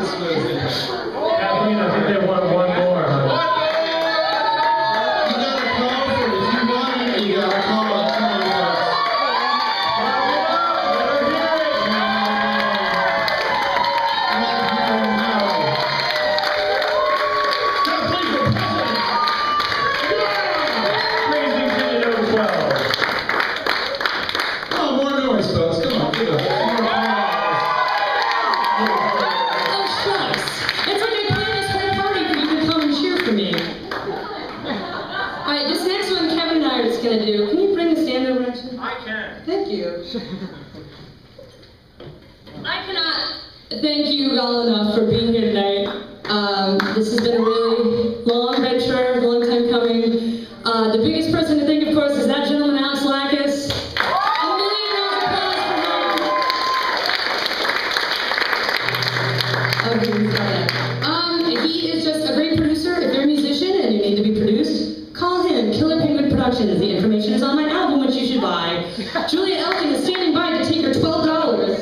Kathleen, I think they want one more, huh? You gotta call for it. If you want it, you gotta call it. Come on, folks. Oh, more noise, folks. Come on, give it up. It's like I planned this whole party for you to come and cheer for me. Alright, this next one Kevin and I are just gonna do. Can you bring the stand over actually? I can. Thank you. I cannot thank you all enough for being here tonight. This has been a really long venture, long time coming. The biggest person to thank, of course, is that gentleman, Lakis. He is just a great producer. If you're a musician and you need to be produced, call him. Killer Penguin Productions. The information is on my album, which you should buy. Julia Elkin is standing by to take her $12.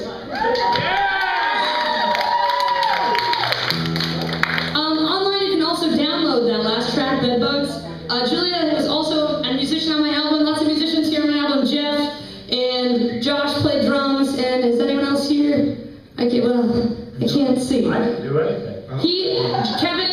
Online, you can also download that last track, Bedbugs. Julia is also a musician on my album. Lots of musicians here on my album. Jeff and Josh played drums. And is anyone else here? I can't see. I didn't do anything. Kevin